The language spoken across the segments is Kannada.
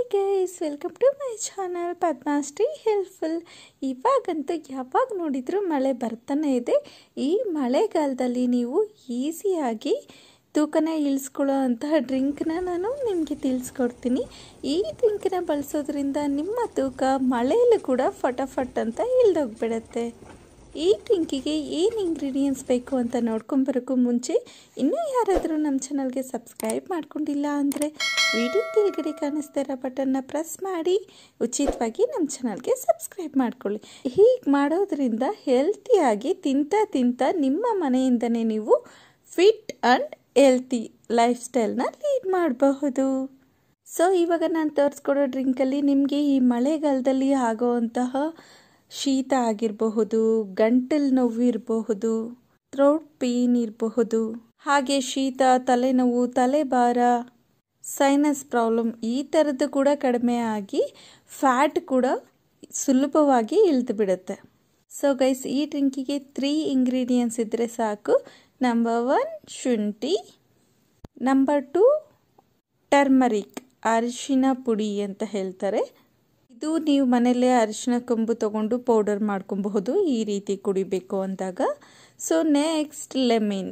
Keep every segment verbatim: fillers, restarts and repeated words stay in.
Guys, welcome to my channel Padmashree helpful. ಇವಾಗಂತೂ ಯಾವಾಗ ನೋಡಿದರೂ ಮಳೆ ಬರ್ತಾನೆ ಇದೆ. ಈ ಮಳೆಗಾಲದಲ್ಲಿ ನೀವು ಈಸಿಯಾಗಿ ತೂಕನ ಇಳಿಸ್ಕೊಳ್ಳೋ ಅಂತಹ ಡ್ರಿಂಕ್ನ ನಾನು ನಿಮಗೆ ತಿಳಿಸ್ಕೊಡ್ತೀನಿ. ಈ ಡ್ರಿಂಕ್ನ ಬಳಸೋದ್ರಿಂದ ನಿಮ್ಮ ತೂಕ ಮಳೆಯಲ್ಲೂ ಕೂಡ ಫಟಾಫಟ್ ಅಂತ ಇಳ್ದೋಗ್ಬಿಡತ್ತೆ. ಈ ಡ್ರಿಂಕಿಗೆ ಏನು ಇಂಗ್ರೀಡಿಯೆಂಟ್ಸ್ ಬೇಕು ಅಂತ ನೋಡ್ಕೊಂಬರೋಕ್ಕೂ ಮುಂಚೆ ಇನ್ನೂ ಯಾರಾದರೂ ನಮ್ಮ ಚಾನಲ್ಗೆ ಸಬ್ಸ್ಕ್ರೈಬ್ ಮಾಡ್ಕೊಂಡಿಲ್ಲ ಅಂದರೆ ವಿಡಿಯೋ ಕೆಳಗಡೆ ಕಾಣಿಸ್ತಾ ಇರೋ ಬಟನ್ನ ಪ್ರೆಸ್ ಮಾಡಿ ಉಚಿತವಾಗಿ ನಮ್ಮ ಚಾನಲ್ಗೆ ಸಬ್ಸ್ಕ್ರೈಬ್ ಮಾಡ್ಕೊಳ್ಳಿ. ಹೀಗೆ ಮಾಡೋದ್ರಿಂದ ಹೆಲ್ತಿಯಾಗಿ ತಿಂತಾ ತಿಂತಾ ನಿಮ್ಮ ಮನೆಯಿಂದನೇ ನೀವು ಫಿಟ್ ಆ್ಯಂಡ್ ಹೆಲ್ತಿ ಲೈಫ್ ಸ್ಟೈಲ್ನ ಲೀಡ್ ಮಾಡಬಹುದು. ಸೊ ಇವಾಗ ನಾನು ತೋರಿಸ್ಕೊಡೋ ಡ್ರಿಂಕಲ್ಲಿ ನಿಮಗೆ ಈ ಮಳೆಗಾಲದಲ್ಲಿ ಆಗೋವಂತಹ ಶೀತ ಆಗಿರಬಹುದು, ಗಂಟಲು ನೋವು ಇರಬಹುದು, ಥ್ರೋಟ್ ಪೇನ್ ಇರಬಹುದು, ಹಾಗೆ ಶೀತ, ತಲೆನೋವು, ತಲೆಭಾರ, ಸೈನಸ್ ಪ್ರಾಬ್ಲಮ್ ಈ ಥರದ್ದು ಕೂಡ ಕಡಿಮೆ ಆಗಿ ಫ್ಯಾಟ್ ಕೂಡ ಸುಲಭವಾಗಿ ಇಳಿದು ಬಿಡುತ್ತೆ. ಸೊ ಗೈಸ್, ಈ ಡ್ರಿಂಕಿಗೆ ತ್ರೀ ಇಂಗ್ರೀಡಿಯೆಂಟ್ಸ್ ಇದ್ದರೆ ಸಾಕು. ನಂಬರ್ ಒನ್ ಶುಂಠಿ, ನಂಬರ್ ಟು ಟರ್ಮರಿಕ್ ಅರಿಶಿನ ಪುಡಿ ಅಂತ ಹೇಳ್ತಾರೆ. ಇದು ನೀವು ಮನೆಯಲ್ಲೇ ಅರಿಶಿನ ಕೊಂಬು ತೊಗೊಂಡು ಪೌಡರ್ ಮಾಡ್ಕೊಬಹುದು ಈ ರೀತಿ ಕುಡಿಬೇಕು ಅಂದಾಗ. So next lemon.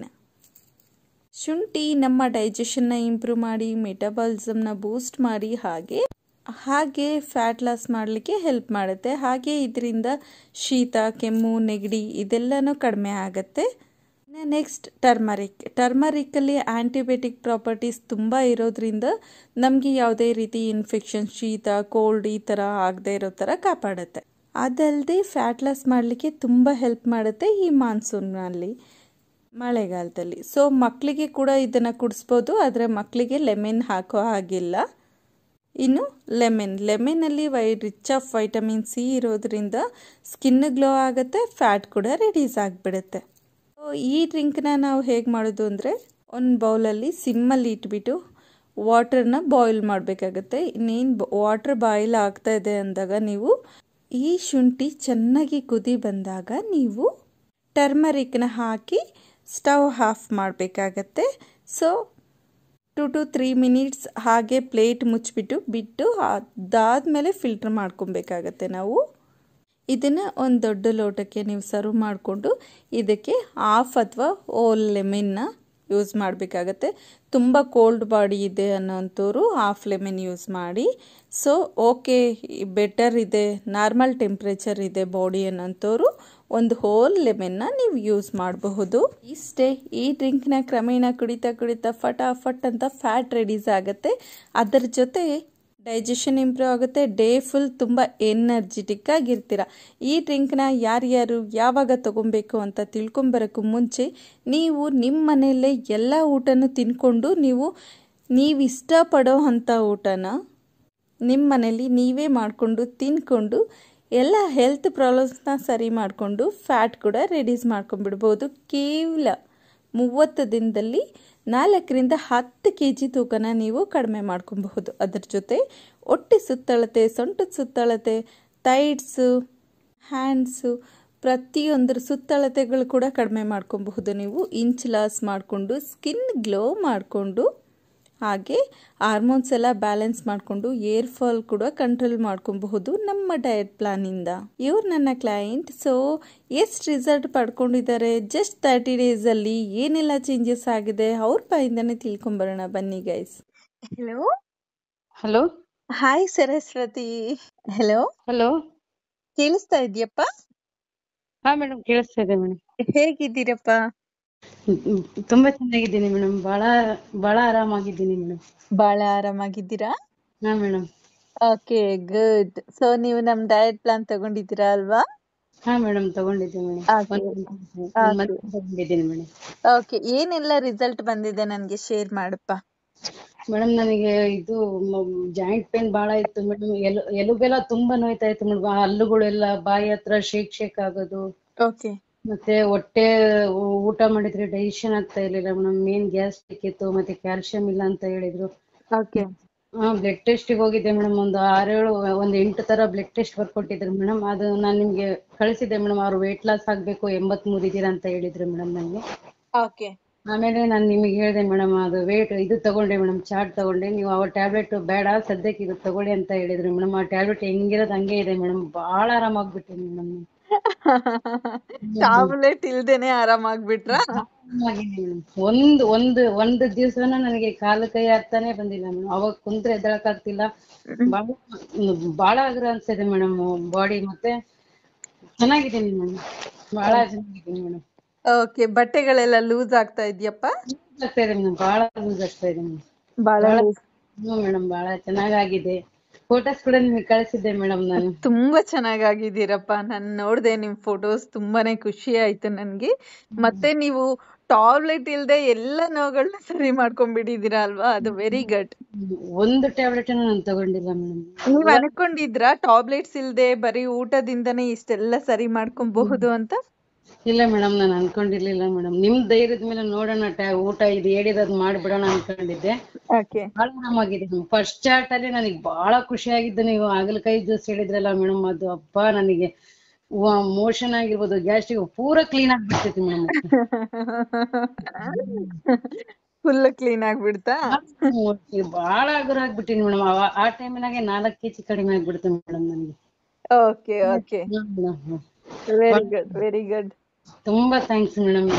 ಶುಂಠಿ ನಮ್ಮ ಡೈಜೆಷನ್ನ ಇಂಪ್ರೂವ್ ಮಾಡಿ, ಮೆಟಬಾಲಿಸಮ್ನ ಬೂಸ್ಟ್ ಮಾಡಿ, ಹಾಗೆ ಹಾಗೆ ಫ್ಯಾಟ್ ಲಾಸ್ ಮಾಡಲಿಕ್ಕೆ ಹೆಲ್ಪ್ ಮಾಡುತ್ತೆ. ಹಾಗೆ ಇದರಿಂದ ಶೀತ, ಕೆಮ್ಮು, ನೆಗಡಿ ಇದೆಲ್ಲನೂ ಕಡಿಮೆ ಆಗುತ್ತೆ. Next turmeric. ಟರ್ಮರಿಕ್ಕಲ್ಲಿ ಆ್ಯಂಟಿಬಯೋಟಿಕ್ ಪ್ರಾಪರ್ಟೀಸ್ ತುಂಬ ಇರೋದ್ರಿಂದ ನಮಗೆ ಯಾವುದೇ ರೀತಿ ಇನ್ಫೆಕ್ಷನ್, ಶೀತ, ಕೋಲ್ಡ್ ಈ ಥರ ಆಗದೆ ಇರೋ ಥರ ಕಾಪಾಡುತ್ತೆ. ಅದಲ್ಲದೆ ಫ್ಯಾಟ್ ಲಾಸ್ ಮಾಡಲಿಕ್ಕೆ ತುಂಬ ಹೆಲ್ಪ್ ಮಾಡುತ್ತೆ ಈ ಮಾನ್ಸೂನ್ನಲ್ಲಿ, ಮಳೆಗಾಲದಲ್ಲಿ. ಸೊ ಮಕ್ಕಳಿಗೆ ಕೂಡ ಇದನ್ನು ಕುಡಿಸ್ಬೋದು, ಆದರೆ ಮಕ್ಕಳಿಗೆ ಲೆಮನ್ ಹಾಕೋ ಹಾಗಿಲ್ಲ. ಇನ್ನು ಲೆಮನ್ ಲೆಮನಲ್ಲಿ why rich of vitamin C ಇರೋದ್ರಿಂದ ಸ್ಕಿನ್ ಗ್ಲೋ ಆಗುತ್ತೆ, ಫ್ಯಾಟ್ ಕೂಡ ರಿಡ್ಯೂಸ್ ಆಗಿಬಿಡುತ್ತೆ. ಈ ಡ್ರಿಂಕ್ನ ನಾವು ಹೇಗೆ ಮಾಡೋದು ಅಂದರೆ, ಒಂದು ಬೌಲಲ್ಲಿ ಸಿಮ್ಮಲ್ಲಿ ಇಟ್ಬಿಟ್ಟು ವಾಟರ್ನ ಬಾಯ್ಲ್ ಮಾಡಬೇಕಾಗತ್ತೆ. ಇನ್ನೇನು ವಾಟರ್ ಬಾಯ್ಲ್ ಆಗ್ತಾ ಇದೆ ಅಂದಾಗ ನೀವು ಈ ಶುಂಠಿ ಚೆನ್ನಾಗಿ ಕುದಿ ಬಂದಾಗ ನೀವು ಟರ್ಮರಿಕ್ನ ಹಾಕಿ ಸ್ಟವ್ ಆಫ್ ಮಾಡಬೇಕಾಗತ್ತೆ. So two two three minutes ಹಾಗೆ ಪ್ಲೇಟ್ ಮುಚ್ಚಿಬಿಟ್ಟು ಬಿಟ್ಟು ಅದಾದಮೇಲೆ ಫಿಲ್ಟರ್ ಮಾಡ್ಕೊಬೇಕಾಗತ್ತೆ ನಾವು. ಇದನ್ನು ಒಂದು ದೊಡ್ಡ ಲೋಟಕ್ಕೆ ನೀವು ಸರ್ವ್ ಮಾಡಿಕೊಂಡು ಇದಕ್ಕೆ ಹಾಫ್ ಅಥವಾ ಓಲ್ ಲೆಮನ್ನ ಯೂಸ್ ಮಾಡಬೇಕಾಗತ್ತೆ. ತುಂಬ ಕೋಲ್ಡ್ ಬಾಡಿ ಇದೆ ಅನ್ನೋಂಥವ್ರು ಹಾಫ್ ಲೆಮನ್ ಯೂಸ್ ಮಾಡಿ. ಸೊ ಓಕೆ ಬೆಟರ್ ಇದೆ, ನಾರ್ಮಲ್ ಟೆಂಪ್ರೇಚರ್ ಇದೆ ಬಾಡಿ ಅನ್ನೋಂಥವ್ರು ಒಂದು ಹೋಲ್ ಲೆಮನ್ನ ನೀವು ಯೂಸ್ ಮಾಡಬಹುದು. ಇಷ್ಟೇ, ಈ ಡ್ರಿಂಕ್ನ ಕ್ರಮೇಣ ಕುಡಿತಾ ಕುಡಿತಾ ಫಟಾಫಟ್ ಅಂತ ಫ್ಯಾಟ್ ರೆಡ್ಯೂಸ್ ಆಗುತ್ತೆ. ಅದರ ಜೊತೆ ಡೈಜೆಷನ್ ಇಂಪ್ರೂವ್ ಆಗುತ್ತೆ, ಡೇ ಫುಲ್ ತುಂಬ ಎನರ್ಜೆಟಿಕ್ ಆಗಿರ್ತೀರ. ಈ ಡ್ರಿಂಕ್ನ ಯಾರ್ಯಾರು ಯಾವಾಗ ತೊಗೊಬೇಕು ಅಂತ ತಿಳ್ಕೊಂಬರೋಕ್ಕೂ ಮುಂಚೆ ನೀವು ನಿಮ್ಮ ಮನೆಯಲ್ಲೇ ಎಲ್ಲ ಊಟನೂ ತಿನ್ಕೊಂಡು ನೀವು ನೀವು ಇಷ್ಟಪಡೋ ಅಂಥ ಊಟನ ನಿಮ್ಮ ಮನೇಲಿ ನೀವೇ ಮಾಡಿಕೊಂಡು ತಿನ್ಕೊಂಡು ಎಲ್ಲ ಹೆಲ್ತ್ ಪ್ರಾಬ್ಲಮ್ಸ್ನ ಸರಿ ಮಾಡಿಕೊಂಡು ಫ್ಯಾಟ್ ಕೂಡ ರೆಡ್ಯೂಸ್ ಮಾಡ್ಕೊಂಡ್ಬಿಡ್ಬೋದು. ಕೇವಲ ಮೂವತ್ತು ದಿನದಲ್ಲಿ ನಾಲ್ಕರಿಂದ ಹತ್ತು ಕೆ ಜಿ ತೂಕನ ನೀವು ಕಡಿಮೆ ಮಾಡ್ಕೊಬಹುದು. ಅದರ ಜೊತೆ ಹೊಟ್ಟೆ ಸುತ್ತಳತೆ, ಸೊಂಟದ ಸುತ್ತಳತೆ, ಥೈಡ್ಸು, ಹ್ಯಾಂಡ್ಸು ಪ್ರತಿಯೊಂದರ ಸುತ್ತಳತೆಗಳು ಕೂಡ ಕಡಿಮೆ ಮಾಡ್ಕೊಬಹುದು. ನೀವು ಇಂಚ್ ಲಾಸ್ ಮಾಡಿಕೊಂಡು ಸ್ಕಿನ್ ಗ್ಲೋ ಮಾಡಿಕೊಂಡು ಹಾಗೆ ಹಾರ್ಮೋನ್ಸ್ ಎಲ್ಲ ಬ್ಯಾಲೆನ್ಸ್ ಮಾಡಿಕೊಂಡು ಏರ್ ಫಾಲ್ ಕೂಡ ಕಂಟ್ರೋಲ್ ಮಾಡ್ಕೊಬಹುದು ನಮ್ಮ ಡಯಟ್ ಪ್ಲಾನಿಂದ. ಇವ್ರು ನನ್ನ ಕ್ಲೈಂಟ್. ಸೊ ಎಷ್ಟು ರಿಸಲ್ಟ್ ಪಡ್ಕೊಂಡಿದ್ದಾರೆ, ಜಸ್ಟ್ ತರ್ಟಿ ಡೇಸಲ್ಲಿ ಏನೆಲ್ಲ ಚೇಂಜಸ್ ಆಗಿದೆ ಅವ್ರ ಬಾಯಿಂದಾನೆ ತಿಳ್ಕೊಂಬರೋಣ ಬನ್ನಿ guys. Hello hello hi Saraswati. Hello hello ಕೇಳಿಸ್ತಾ ಇದೆಯಪ್ಪ? ಹಾ ಮೇಡಮ್, ಕೇಳಿಸ್ತಾ ಇದೆ ಮೇಡಮ್. ಹೇಗಿದ್ದೀರಪ್ಪ? ತುಂಬಾ ಚೆನ್ನಾಗಿದ್ದೀನಿ ಮೇಡಮ್. ಬಹಳ ಬಹಳ ಆರಾಮಾಗಿದ್ದೀನಿ ಮೇಡಮ್. ಬಹಳ ಆರಾಮಾಗಿದ್ದೀರಾ? ಹಾ ಮೇಡಮ್. Okay, good. ಸೊ ನೀವು ನಮ್ ಡಯಟ್ ಪ್ಲಾನ್ ತಗೊಂಡಿದ್ದೀರಾ ಅಲ್ವಾ? ಹಾ ಮೇಡಮ್, ತಗೊಂಡಿದ್ದೀನಿ ಮೇಡಮ್. ತಗೊಂಡಿದ್ದೀನಿ ಮೇಡಮ್. ಓಕೆ, ಏನೆಲ್ಲ ರಿಸಲ್ಟ್ ಬಂದಿದೆ ನನ್ಗೆ ಶೇರ್ ಮಾಡಪ್ಪ. ಮೇಡಮ್, ನನಗೆ ಇದು ಜಾಯಿಂಟ್ ಪೇನ್ ಬಹಳ ಇತ್ತು ಮೇಡಮ್. ಎಲು ಎಲುಬೆಲ್ಲ ತುಂಬಾ ನೋಯ್ತಾ ಇತ್ತು ಮೇಡಮ್. ಹಲ್ಲುಗಳೆಲ್ಲ ಬಾಯಿ ಹತ್ರ ಶೇಕ್ ಶೇಕ್ ಆಗೋದು. ಓಕೆ. ಮತ್ತೆ ಹೊಟ್ಟೆ ಊಟ ಮಾಡಿದ್ರೆ ಡೈಜೆಷನ್ ಆಗ್ತಾ ಇರ್ಲಿಲ್ಲ ಮೇಡಮ್. ಮೇನ್ ಗ್ಯಾಸ್ಟ್ರಿಕ್ ಇತ್ತು, ಮತ್ತೆ ಕ್ಯಾಲ್ಸಿಯಂ ಇಲ್ಲ ಅಂತ ಹೇಳಿದ್ರು. ಓಕೆ. ಹಾ, ಬ್ಲಡ್ ಟೆಸ್ಟ್ ಹೋಗಿದ್ದೆ ಮೇಡಮ್. ಒಂದು ಆರೇಳು ಒಂದ್ ಎಂಟು ತರ ಬ್ಲಡ್ ಟೆಸ್ಟ್ ಬರ್ಕೊಟ್ಟಿದ್ರು ಮೇಡಮ್. ಅದು ನಾನು ನಿಮ್ಗೆ ಕಳಿಸಿದ್ದೆ ಮೇಡಮ್. ಅವ್ರು ವೇಟ್ ಲಾಸ್ ಆಗ್ಬೇಕು, ಎಂಬತ್ ಮೂರ್ ಇದೀರಾ ಅಂತ ಹೇಳಿದ್ರು ಮೇಡಮ್ ನನಗೆ. ಓಕೆ. ಆಮೇಲೆ ನಾನು ನಿಮಗೆ ಹೇಳಿದೆ ಮೇಡಮ್, ಅದು ವೇಟ್ ಇದು ತಗೊಂಡೆ ಮೇಡಮ್, ಚಾರ್ಟ್ ತಗೊಂಡೆ. ನೀವು ಅವ ಟ್ಯಾಬ್ಲೆಟ್ ಬೇಡ ಸದ್ಯಕ್ಕೆ ಇದು ತಗೊಳ್ಳಿ ಅಂತ ಹೇಳಿದ್ರಿ ಮೇಡಮ್. ಆ ಟ್ಯಾಬ್ಲೆಟ್ ಹೆಂಗಿರೋದು ಹಂಗೆ ಇದೆ ಮೇಡಮ್. ಭಾಳ ಆರಾಮಾಗ್ಬಿಟ್ಟಿನಿ ಮೇಡಮ್. ಟ್ಯಾಬ್ಲೆಟ್ ಇಲ್ದೇನೆ ಆರಾಮಾಗ್ಬಿಟ್ರಾ? ಮೇಡಮ್ ಒಂದು ಒಂದು ಒಂದು ದಿವ್ಸನ ನನಗೆ ಕಾಲು ಕೈ ಹತ್ತಾನೆ ಬಂದಿಲ್ಲ ಮೇಡಮ್. ಅವಾಗ ಕುಂತ್ರೆ ಎದ್ದಳಕ್ಕಾಗ್ತಿಲ್ಲ. ಭಾಳ ಭಾಳ ಆಗ್ರ ಅನ್ಸಿದೆ ಮೇಡಮ್ ಬಾಡಿ. ಮತ್ತೆ ಚೆನ್ನಾಗಿದ್ದೀನಿ ಮೇಡಮ್, ಭಾಳ ಚೆನ್ನಾಗಿದ್ದೀನಿ ಮೇಡಮ್. ಓಕೆ, ಬಟ್ಟೆಗಳೆಲ್ಲ ಲೂಸ್ ಆಗ್ತಾ ಇದೆಯಪ್ಪ? ಲೂಸ್ ಆಗ್ತಾ ಇದೆ ಮೇಡಮ್, ಭಾಳ ಲೂಸ್ ಆಗ್ತಾ ಇದೆ ಮೇಡಮ್. ಬಹಳ ಭಾಳ ಹ್ಞೂ ಮೇಡಮ್, ಭಾಳ ಚೆನ್ನಾಗಾಗಿದೆ. ಫೋಟೋಸ್ ಕೂಡ ನಿಮಗೆ ಕಳಿಸಿದ್ದೆ ಮೇಡಮ್ ನಾನು. ತುಂಬಾ ಚೆನ್ನಾಗಿದ್ದೀರಪ್ಪ. ನಾನು ನೋಡ್ದೆ ನಿಮ್ ಫೋಟೋಸ್, ತುಂಬಾನೇ ಖುಷಿ ಆಯ್ತು ನನ್ಗೆ. ಮತ್ತೆ ನೀವು ಟಾಬ್ಲೆಟ್ ಇಲ್ದೆ ಎಲ್ಲ ನೋವುಗಳನ್ನ ಸರಿ ಮಾಡ್ಕೊಂಡ್ಬಿಟ್ಟಿದೀರಾ ಅಲ್ವಾ? ಅದು ವೆರಿ ಗುಡ್. ಒಂದು ಟ್ಯಾಬ್ಲೆಟ್ ನಾನು ತಗೊಂಡಿಲ್ಲ ಮೇಡಮ್. ನೀವ್ ಅನ್ಕೊಂಡಿದ್ರಾ ಟಾಬ್ಲೆಟ್ಸ್ ಇಲ್ದೆ ಬರೀ ಊಟದಿಂದನೇ ಇಷ್ಟೆಲ್ಲ ಸರಿ ಮಾಡ್ಕೊಬಹುದು ಅಂತ? ಇಲ್ಲ ಮೇಡಮ್, ನಾನು ಅನ್ಕೊಂಡಿರ್ಲಿಲ್ಲ ಮೇಡಮ್. ನಿಮ್ ಧೈರ್ಯದ ಮೇಲೆ ನೋಡೋಣ, ಊಟ ಇದು ಹೇಳಿರೋದು ಮಾಡ್ಬಿಡೋಣ ಅನ್ಕೊಂಡಿದ್ದೆ. ಓಕೆ, ಬಹಳ ಆರಾಮಾಗಿದೆ. ಫಸ್ಟ್ ಚಾರ್ಟ್ ಅಲ್ಲಿ ನನಗೆ ಬಹಳ ಖುಷಿ ಆಗಿದ್ದು ನೀವು ಹಾಗಲಕಾಯಿ ಜ್ಯೂಸ್ ಹೇಳಿದ್ರಲ್ಲ ಮೇಡಮ್, ಅದು ಅಪ್ಪ ನನಗೆ ಮೋಷನ್ ಆಗಿರ್ಬೋದು, ಗ್ಯಾಸ್ಟ್ರಿಕ್ ಪೂರಾ ಕ್ಲೀನ್ ಆಗ್ಬಿಡ್ತೈತಿ ಮೇಡಮ್. ಫುಲ್ ಕ್ಲೀನ್ ಆಗ್ಬಿಡ್ತಾ? ಬಹಳ ಹಗುರ ಆಗ್ಬಿಟ್ಟಿನಿ ಮೇಡಮ್. ಆ ಟೈಮಿನಾಗೆ ನಾಲ್ಕು ಕೆಜಿ ಕಡಿಮೆ ಆಗ್ಬಿಡ್ತು ಮೇಡಮ್ ನನಗೆ. Okay okay, very good very good. ತುಂಬಾ ಥ್ಯಾಂಕ್ಸ್ ಮೇಡಮ್.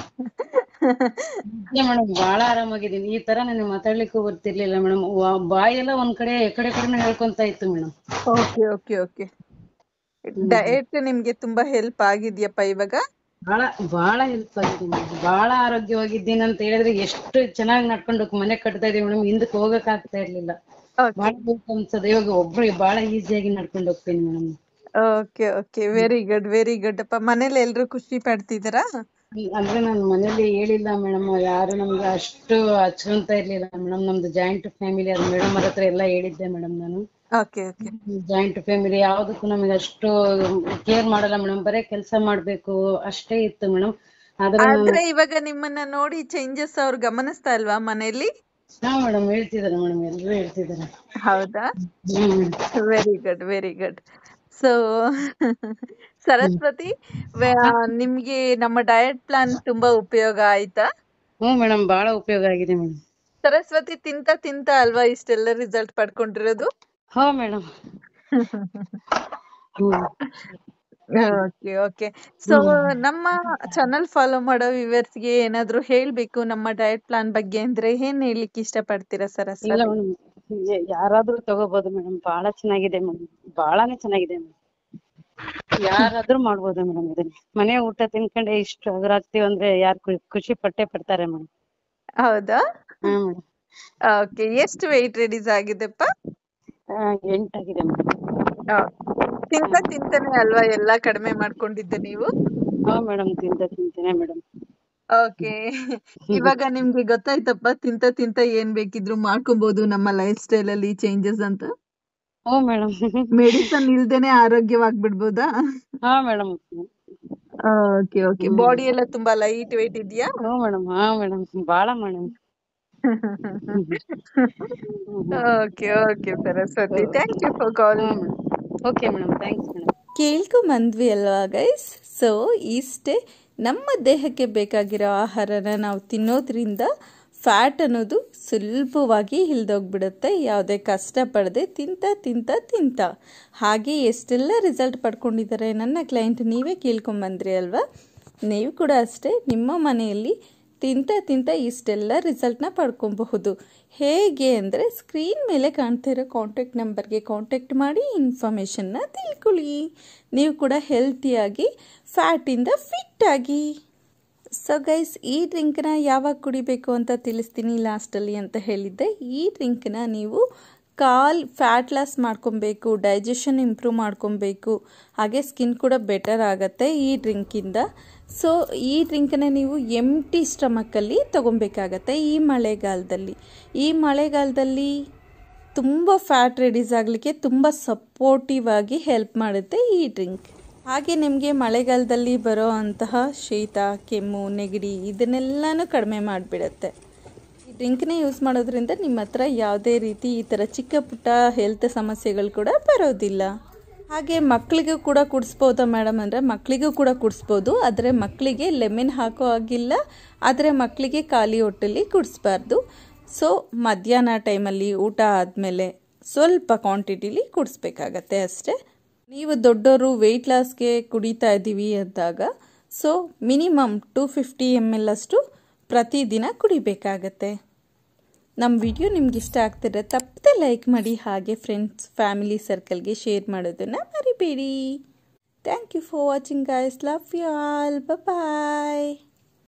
ಮೇಡಮ್ ಬಹಳ ಆರಾಮಾಗಿದ್ದೀನಿ. ಈ ತರ ನನಗೆ ಮಾತಾಡ್ಲಿಕ್ಕೂ ಗೊತ್ತಿರ್ಲಿಲ್ಲ ಮೇಡಮ್. ಬಾಯೆಲ್ಲ ಒಂದ್ ಕಡೆ ಕಡೆ ಕಡೆ ಹೇಳ್ಕೊಂತ ಇತ್ತು madam. Okay okay okay. Diet ನಿಮ್ಗೆ ತುಂಬಾ ಹೆಲ್ಪ್ ಆಗಿದ್ಯಪ್ಪ ಇವಾಗ? ಬಹಳ ಬಹಳ ಹೆಲ್ಪ್ ಆಗಿದೆ ಮೇಡಮ್. ಬಹಳ ಆರೋಗ್ಯವಾಗಿದ್ದೀನಿ ಅಂತ ಹೇಳಿದ್ರೆ ಎಷ್ಟು ಚೆನ್ನಾಗಿ ನಡ್ಕೊಂಡು ಮನೆ ಕಟ್ತಾ ಇದೀವಿ ಮೇಡಮ್. ಹಿಂದಕ್ಕೆ ಹೋಗಕ್ ಆಗ್ತಾ ಇರ್ಲಿಲ್ಲ. ಬಹಳ ಹೆಲ್ಪ್ ಅನ್ಸದೆ. ಇವಾಗ ಒಬ್ರು ಬಹಳ ಈಸಿಯಾಗಿ ನಡ್ಕೊಂಡು ಹೋಗ್ತೀನಿ madam. Okay okay, very good very good ಅಪ್ಪ. ಮನೇಲಿ ಎಲ್ರು ಖುಷಿ ಪಡ್ತಿದಾರಾ? ಅಂದ್ರೆ ನಾನು ಮನೇಲಿ ಹೇಳಿಲ್ಲ ಮೇಡಮ್, ಯಾರು ನಮ್ಗೆ ಅಷ್ಟು ಹಚ್ಕೊಂತ ಇರ್ಲಿಲ್ಲ ಮೇಡಮ್. ನಮ್ದು ಜಾಯಿಂಟ್ ಫ್ಯಾಮಿಲಿ, ಅದು ಮೇಡಮ್ ಅವ್ರ ಹತ್ರ ಎಲ್ಲ ಹೇಳಿದ್ದೆ ಮೇಡಮ್ ನಾನು. Okay okay. ಜಾಯಿಂಟ್ ಫ್ಯಾಮಿಲಿ ಯಾವ್ದಕ್ಕೂ ನಮಗೆ ಅಷ್ಟು ಕೇರ್ ಮಾಡಲ್ಲ ಮೇಡಮ್. ಬರೇ ಕೆಲಸ ಮಾಡ್ಬೇಕು ಅಷ್ಟೇ ಇತ್ತು ಮೇಡಮ್. ಆದ್ರೆ ಇವಾಗ ನಿಮ್ಮನ್ನ ನೋಡಿ ಚೇಂಜಸ್ ಅವ್ರು ಗಮನಿಸ್ತಾ ಇಲ್ವಾ ಮನೇಲಿ? ಹಾ ಮೇಡಮ್, ಹೇಳ್ತಿದಾರೆ ಮೇಡಮ್, ಎಲ್ರು ಹೇಳ್ತಿದಾರೆ. ಹೌದಾ? Very good very good. So Saraswati, ನಿಮ್ಗೆ ನಮ್ಮ ಡಯಟ್ ಪ್ಲಾನ್ ತುಂಬಾ ಉಪಯೋಗ ಆಯ್ತಾ? ಹ್ಮ್ ಮೇಡಮ್, ಬಹಳ ಉಪಯೋಗ ಆಗಿದೆ ಮೇಡಮ್. ಸರಸ್ವತಿ ತಿಂತ ತಿಂತ ಅಲ್ವಾ ಇಷ್ಟೆಲ್ಲ ರಿಸಲ್ಟ್ ಪಡ್ಕೊಂಡಿರೋದು? ಹಾ ಮೇಡಮ್. Okay okay. ಸೊ ನಮ್ಮ ಚಾನಲ್ ಫಾಲೋ ಮಾಡೋ ವ್ಯೂವರ್ಸ್ ಗೆ ಏನಾದ್ರು ಹೇಳ್ಬೇಕು ನಮ್ಮ ಡಯಟ್ ಪ್ಲಾನ್ ಬಗ್ಗೆ ಅಂದ್ರೆ ಏನ್ ಹೇಳ್ಲಿಕ್ಕೆ ಇಷ್ಟ ಪಡ್ತೀರಾ ಸರಸ್ವತಿ? ಇಲ್ಲ ಮೇಡಮ್, ಯಾರಾದ್ರೂ ತಗೋಬಹುದು ಮೇಡಮ್. ಬಹಳ ಚೆನ್ನಾಗಿದೆ ಮೇಡಮ್, ಬಹಳನೇ ಚೆನ್ನಾಗಿದೆ ಮೇಡಮ್. ಯಾರಾದ್ರೂ ಮಾಡ್ಬೋದು ಮೇಡಮ್ ಇದನ್ನ. ಮನೆ ಊಟ ತಿನ್ಕೊಂಡೆ ಇಷ್ಟು ಹಗರಾಗ್ತೀವಿ ಅಂದ್ರೆ ಯಾರು ಖುಷಿ ಪಟ್ಟೆ ಪಡ್ತಾರೆ ಮೇಡಮ್. ಹೌದಾ? ಹಾ ಮೇಡಮ್. ಓಕೆ, ಎಷ್ಟು ವೆಯ್ಟ್ ರಿಡ್ಯೂಸ್ ಆಗಿದೆಪ್ಪ? ಎಂಟಾಗಿದೆ ಮೇಡಮ್. ತಿಂತ ತಿಂತಾನೆ ಅಲ್ವಾ ಎಲ್ಲಾ ಕಡಿಮೆ ಮಾಡ್ಕೊಂಡಿದ್ದೆ ನೀವು? ಹಾ ಮೇಡಮ್, ತಿಂತ ತಿಂತೇನೆ ಮೇಡಮ್. ಓಕೆ, ಇವಾಗ ನಿಮ್ಗೆ ಗೊತ್ತಾಯ್ತಪ್ಪ ತಿಂತ ತಿಂತ ಏನ್ ಬೇಕಿದ್ರು ಮಾಡ್ಕೊಬಹುದು ನಮ್ಮ ಲೈಫ್ ಸ್ಟೈಲ್ ಅಲ್ಲಿ ಚೇಂಜಸ್ ಅಂತ? ಹ್ಞೂ ಮೇಡಮ್. ಮೆಡಿಸನ್ ಇಲ್ದೇನೆ ಆರೋಗ್ಯವಾಗ್ಬಿಡ್ಬೋದಾ? ಹಾ ಮೇಡಮ್. Okay okay. ಬಾಡಿ ಎಲ್ಲ ತುಂಬಾ ಲೈಟ್ ವೇಟ್ ಇದೆಯಾ? ಹ್ಞೂ ಮೇಡಮ್. ಹಾ ಮೇಡಮ್, ಬಾಳ madam. Okay okay Saraswati, thank you for calling. Okay madam, thanks madam. ಕೇಳ್ಕೊಂಬಂದ್ವಿ ಅಲ್ವಾ ಗೈಸ್? ಸೊ ಇಷ್ಟೇ, ನಮ್ಮ ದೇಹಕ್ಕೆ ಬೇಕಾಗಿರೋ ಆಹಾರನ ನಾವು ತಿನ್ನೋದ್ರಿಂದ ಫ್ಯಾಟ್ ಅನ್ನೋದು ಸುಲಭವಾಗಿ ಇಳ್ದೋಗ್ಬಿಡುತ್ತೆ, ಯಾವುದೇ ಕಷ್ಟಪಡದೆ ತಿಂತ ತಿಂತ ತಿಂತ. ಹಾಗೆ ಎಷ್ಟೆಲ್ಲ ರಿಸಲ್ಟ್ ಪಡ್ಕೊಂಡಿದ್ದಾರೆ ನನ್ನ ಕ್ಲೈಂಟ್, ನೀವೇ ಕೇಳ್ಕೊಂಬಂದ್ರಿ ಅಲ್ವಾ? ನೀವು ಕೂಡ ಅಷ್ಟೇ ನಿಮ್ಮ ಮನೆಯಲ್ಲಿ ತಿಂತ ತಿಂತ ಇಷ್ಟೆಲ್ಲ ರಿಸಲ್ಟ್ನ ಪಡ್ಕೊಬಹುದು. ಹೇಗೆ ಅಂದರೆ ಸ್ಕ್ರೀನ್ ಮೇಲೆ ಕಾಣ್ತಾ ಇರೋ ಕಾಂಟ್ಯಾಕ್ಟ್ ನಂಬರ್ಗೆ ಕಾಂಟ್ಯಾಕ್ಟ್ ಮಾಡಿ ಇನ್ಫಾರ್ಮೇಷನ್ನ ತಿಳ್ಕೊಳ್ಳಿ. ನೀವು ಕೂಡ ಹೆಲ್ತಿಯಾಗಿ ಫ್ಯಾಟಿಂದ ಫಿಟ್ ಆಗಿ. ಸೊ ಗೈಸ್, ಈ ಡ್ರಿಂಕ್ನ ಯಾವಾಗ ಕುಡಿಬೇಕು ಅಂತ ತಿಳಿಸ್ತೀನಿ ಲಾಸ್ಟಲ್ಲಿ ಅಂತ ಹೇಳಿದ್ದೆ. ಈ ಡ್ರಿಂಕ್ನ ನೀವು ಕಾಲ್ ಫ್ಯಾಟ್ ಲಾಸ್ ಮಾಡ್ಕೊಬೇಕು, ಡೈಜೆಷನ್ ಇಂಪ್ರೂವ್ ಮಾಡ್ಕೊಬೇಕು, ಹಾಗೆ ಸ್ಕಿನ್ ಕೂಡ ಬೆಟರ್ ಆಗುತ್ತೆ ಈ ಡ್ರಿಂಕಿಂದ. ಸೊ ಈ ಡ್ರಿಂಕನ್ನ ನೀವು ಎಂಟಿ ಸ್ಟಮಕ್ಕಲ್ಲಿ ತೊಗೊಬೇಕಾಗತ್ತೆ ಈ ಮಳೆಗಾಲದಲ್ಲಿ. ಈ ಮಳೆಗಾಲದಲ್ಲಿ ತುಂಬ ಫ್ಯಾಟ್ ರೆಡ್ಯೂಸ್ ಆಗಲಿಕ್ಕೆ ತುಂಬ ಸಪೋರ್ಟಿವ್ ಆಗಿ ಹೆಲ್ಪ್ ಮಾಡುತ್ತೆ ಈ ಡ್ರಿಂಕ್. ಹಾಗೆ ನಿಮಗೆ ಮಳೆಗಾಲದಲ್ಲಿ ಬರೋ ಅಂತಹ ಶೀತ, ಕೆಮ್ಮು, ನೆಗಡಿ ಇದನ್ನೆಲ್ಲನೂ ಕಡಿಮೆ ಮಾಡಿಬಿಡುತ್ತೆ. ಈ ಡ್ರಿಂಕ್ನ ಯೂಸ್ ಮಾಡೋದ್ರಿಂದ ನಿಮ್ಮ ಹತ್ರ ಯಾವುದೇ ರೀತಿ ಈ ಥರ ಚಿಕ್ಕ ಪುಟ್ಟ ಹೆಲ್ತ್ ಸಮಸ್ಯೆಗಳು ಕೂಡ ಬರೋದಿಲ್ಲ. ಹಾಗೆ ಮಕ್ಕಳಿಗೂ ಕೂಡ ಕುಡಿಸ್ಬೋದಾ ಮೇಡಮ್ ಅಂದರೆ ಮಕ್ಕಳಿಗೂ ಕೂಡ ಕುಡಿಸ್ಬೋದು, ಆದರೆ ಮಕ್ಕಳಿಗೆ ಲೆಮನ್ ಹಾಕೋ ಆಗಿಲ್ಲ, ಆದರೆ ಮಕ್ಕಳಿಗೆ ಖಾಲಿ ಹೊಟ್ಟೆಲಿ ಕುಡಿಸ್ಬಾರ್ದು. ಸೊ ಮಧ್ಯಾಹ್ನ ಟೈಮಲ್ಲಿ ಊಟ ಆದಮೇಲೆ ಸ್ವಲ್ಪ ಕ್ವಾಂಟಿಟಿಲಿ ಕುಡಿಸ್ಬೇಕಾಗತ್ತೆ ಅಷ್ಟೇ. ನೀವು ದೊಡ್ಡವರು ವೆಯ್ಟ್ ಲಾಸ್ಗೆ ಕುಡಿತಾ ಇದ್ದೀವಿ ಅಂದಾಗ so minimum two fifty M L ಅಷ್ಟು ಪ್ರತಿದಿನ ಕುಡಿಬೇಕಾಗತ್ತೆ. ನಮ್ಮ ವಿಡಿಯೋ ನಿಮ್ಗೆ ಇಷ್ಟ ಆಗ್ತಿದ್ರೆ ತಪ್ಪದೆ ಲೈಕ್ ಮಾಡಿ, ಹಾಗೆ ಫ್ರೆಂಡ್ಸ್ ಫ್ಯಾಮಿಲಿ ಸರ್ಕಲ್ಗೆ ಶೇರ್ ಮಾಡೋದನ್ನು ಮರಿಬೇಡಿ. Thank you for watching guys. Love you all. Bye.